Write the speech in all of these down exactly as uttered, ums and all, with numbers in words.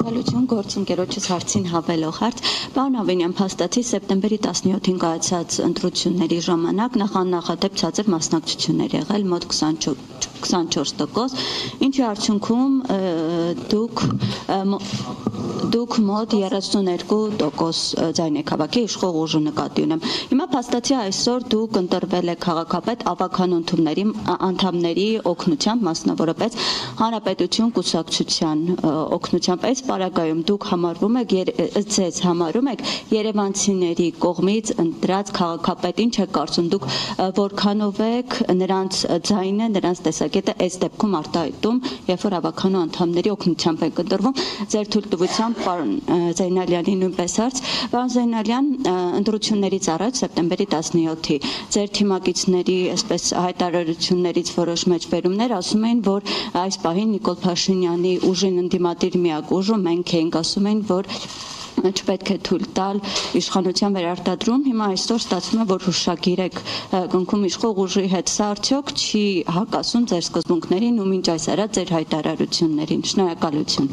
Շնորհակալություն գործընկերոջս հարցին հավելող հարց։ Պարոն Ավենյան, փաստացի սեպտեմբերի տասնյոթին կայացած ընտրությունների ժամանակ նախանախադեպ ցածր մասնակցություններ եղել մոտ քսանչորս տոկոս, ինչի արդյունքում դուք դուք մոտ երեսուներկու տոկոս ձայն եք հավաքի իշխող ուժը նկատի ունեմ։ Հիմա փաստացի այսօր դուք ընտրվել եք քաղաքապետ ավագան ընդունների անդամների օգնությամբ, մասնավորապես Հանրապետություն կուսակցության օգնությամբ, այս պարագայում դուք համարվում եք ձեզ համարում եք երևանցիների կողմից ընտրած քաղաքապետ, ինչ եք կարծում դուք որքանով եք նրանց ձայնը, նրանց տեսակետը այս դեպքում արտահայտում, երբ որ ավագանու անդամների օգնությամբ եք ընտրվում, ձեր թույլտվությամբ պարոն Զեյնալյանի նույնպես հարց, պարոն Զեյնալյան, ընտրություններից առաջ սեպտեմբերի տասնյոթի ձեր թիմակիցների այսպես հայտարարություններից որոշ մեջբերումներ ասում էին, որ այս պահին Նիկոլ Փաշինյանի ուժին ընդդիմադիր միակ ուժը մենք էինք, ասում էին, որ չպետք է թույլ տալ իշխանության վերարտադրում, հիմա այսօր ստացվում է, որ հուշագիր եք կնքում իշխող ուժի հետ, սա արդյոք չի հակասում ձեր սկզբունքներին ու մինչ այս արած ձեր հայտարարություններին։ Շնորհակալություն։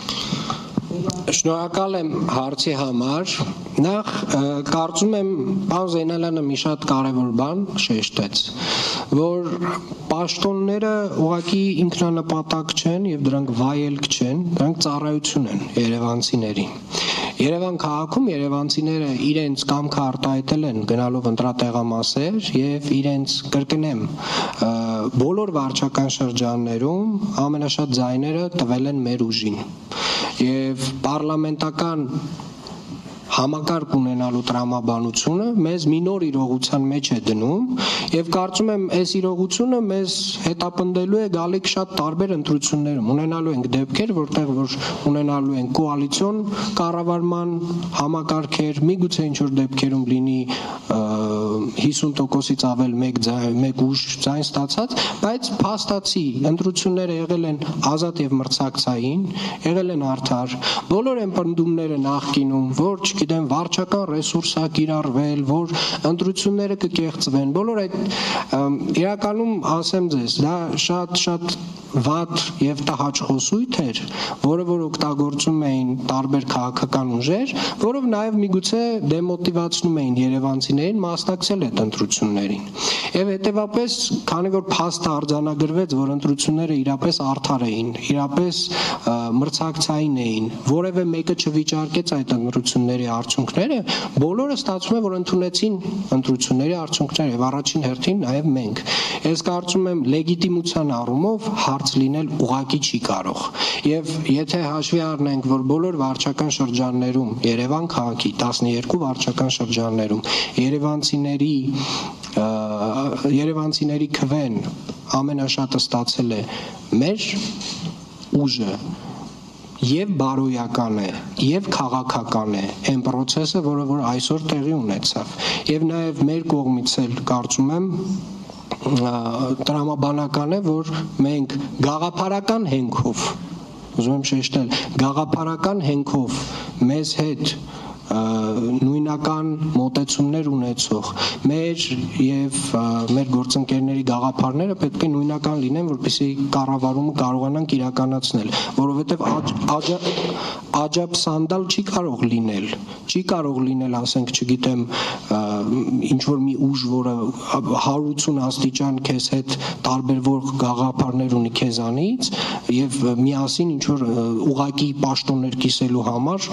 Շնորհակալ եմ հարցի համար։ Նախ կարծում եմ պարոն Զեյնալյանը մի շատ կարևոր բան շեշտեց, որ պաշտոնները ուղղակի ինքնանպատակ չեն եւ դրանք վայելք չեն, դրանք ծառայություն են երևանցիներին։ Երևան քաղաքում երևանցիները իրենց կամքը արտահայտել են գնալով ընտրատեղամասեր եւ իրենց կրկնեմ բոլոր վարչական շրջաններում ամենաշատ ձայները տվել են մեր ուժին եւ պարլամենտական համակարգ ունենալու տրամաբանությունը մեզ մի նոր իրողության մեջ է դնում եւ կարծում եմ այս իրողությունը մեզ հետապնդելու է գալիք շատ տարբեր ընտրություններում ունենալու ենք դեպքեր, որտեղ որ ունենալու են կոալիցիոն կառավարման համակարգեր, միգուցե ինչ որ դեպքերում լինի հիսուն տոկոսից ավել մեկ ձայն, մեկ ուժ ձայն ստացած, բայց փաստացի ընտրությունները եղել են ազատ եւ մրցակցային, եղել են արդար, բոլոր են պնդումները նախկինում, որ գիտեմ վարչական ռեսուրսա կիրառվել, որ ընտրությունները կկեղծվեն, բոլոր այդ իրականում ասեմ ձեզ, դա շատ-շատ վատ եւ տհաճ խոսույթ էր, որը որ օգտագործում էին տարբեր քաղաքական ուժեր, որով նաեւ միգուցե դեմոտիվացնում էին երևանցիներին մասնակցել այդ ընտրություններին։ Եվ հետեւապես, քանի որ փաստը արձանագրվեց, որ ընտրությունները իրապես արդար էին, իրապես մրցակցային էին, որևէ մեկը չվիճարկեց այդ ընտրությունների արդյունքները, բոլորը ստացվում է, որ ընդունեցին ընտրությունների արդյունքները եւ առաջին հերթին նաեւ մենք։ Ես կարծում եմ լեգիտիմության առումով հարց լինել ուղղակի չի կարող։ Եվ եթե հաշվի առնենք, որ բոլոր վարչական շրջաններում, Երևան քաղաքի տասնյոթ վարչական շրջաններում երևանցիների երևանցիների քվեն ամենաշատը ստացել է մեր ուժը, եւ բարոյական է, եւ քաղաքական է այն process-ը, որը որ այսօր տեղի ունեցավ։ Եվ նաեւ մեր կողմից էլ կարծում եմ տրամաբանական է, որ մենք գաղափարական հենքով, ուզում եմ շեշտել, գաղափարական հենքով մեզ հետ նույնական մոտեցումներ ունեցող մեր եւ մեր գործընկերների գաղափարները պետք է նույնական լինեն, որպեսզի կառավարումը կարողանանք իրականացնել, որովհետեւ աջապսանդալ չի կարող լինել, չի կարող լինել, ասենք, չգիտեմ, ինչ որ մի ուժ, որը հարություն աստիճան քեզ հետ տարբերվող գաղափարներ ունի քեզանից եւ միասին ինչ որ ուղակի պաշտոններ կիսելու համար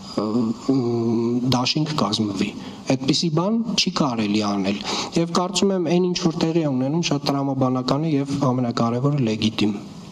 դաշինք կազմվի։ Այդպիսի բան չի կարելի անել։ Եվ կարծում եմ այն ինչ որ տեղի է ունենում շատ տրամաբանական է եւ ամենակարևորը լեգիտիմ։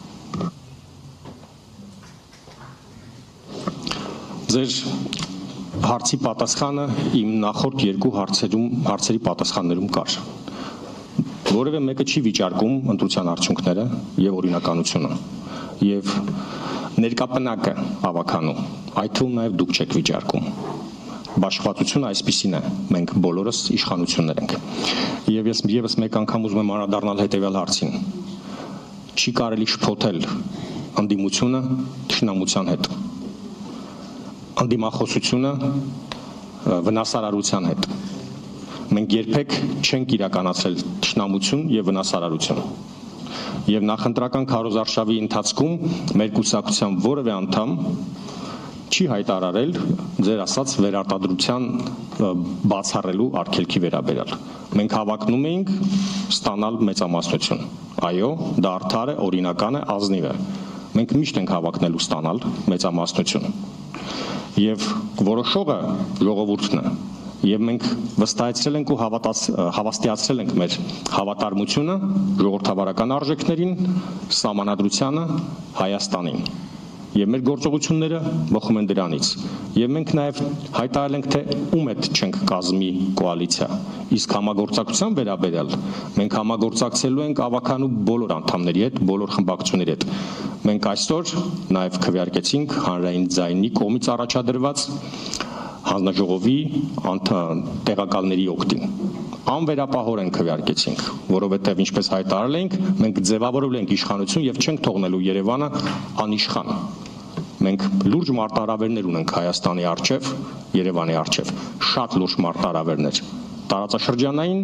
Ձեր հարցի պատասխանը իմ նախորդ երկու հարցերում հարցերի պատասխաններում կար։ Որևէ մեկը չի վիճարկում ընտրության արդյունքները եւ օրինականությունը եւ ներկապնակը ավականու, այդ թվում նաեւ դուք չեք վիճարկում։ Բաշխվածությունը այսպիսին է, մենք բոլորս իշխանություններ ենք։ Եվ ես եւս մեկ անգամ ուզում եմ անդրադառնալ հետեւյալ հարցին։ Չի կարելի շփոթել անդիմությունը թշնամության հետ։ Անդիմախոսությունը վնասարարության հետ։ Մենք երբեք չենք իրականացրել թշնամություն եւ վնասարարություն։ Եվ նախընտրական քարոզարշավի ընթացքում մեր կուսակցության որևէ անդամ չի հայտարարել ձեր ասած վերարտադրության բացառելու արգելքի վերաբերյալ։ Մենք հավակնում էինք ստանալ մեծամասնություն։ Այո, դա արդար է, օրինական է, ազնիվ է։ Մենք միշտ ենք հավակնել ու ստանալ մեծամասնություն։ Եվ որոշողը ժողովուրդն է։ Եվ մենք վստահեցրել ենք ու հավաստիացրել ենք մեր հավատարմությունը ժողովրդավարական արժեքներին, սահմանադրությանը, Հայաստանին։ Եվ մեր գործողությունները բխում են դրանից։ Եվ մենք նաև հայտարարել ենք, թե ում հետ չենք կազմի կոալիցիա։ Իսկ համագործակցության վերաբերյալ մենք համագործակցելու ենք ավականու բոլոր անդամների հետ, բոլոր խմբակցությունների հետ։ Մենք այսօր նաև քվեարկեցինք հանրային ձայնի կողմից առաջադրված հանձնաժողովի տեղակալների օգտին։ Անվերապահորեն քվեարկեցինք, որովհետև ինչպես հայտարարել ենք, մենք ձևավորել ենք իշխանություն եւ չենք թողնելու Երևանը անիշխան։ Մենք լուրջ մարտահրավերներ ունենք Հայաստանի առջև, Երևանի առջև, շատ լուրջ մարտահրավերներ։ Տարածաշրջանային,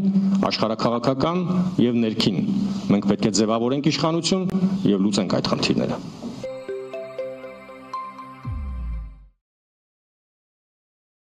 աշխարհաքաղաքական եւ ներքին։ Մենք պետք է ձևավորենք իշխանություն եւ լուծենք այդ խնդիրները։